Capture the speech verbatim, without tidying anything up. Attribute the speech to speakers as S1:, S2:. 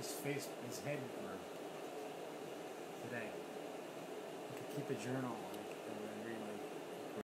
S1: his face, his head grew today. I could keep a journal on it.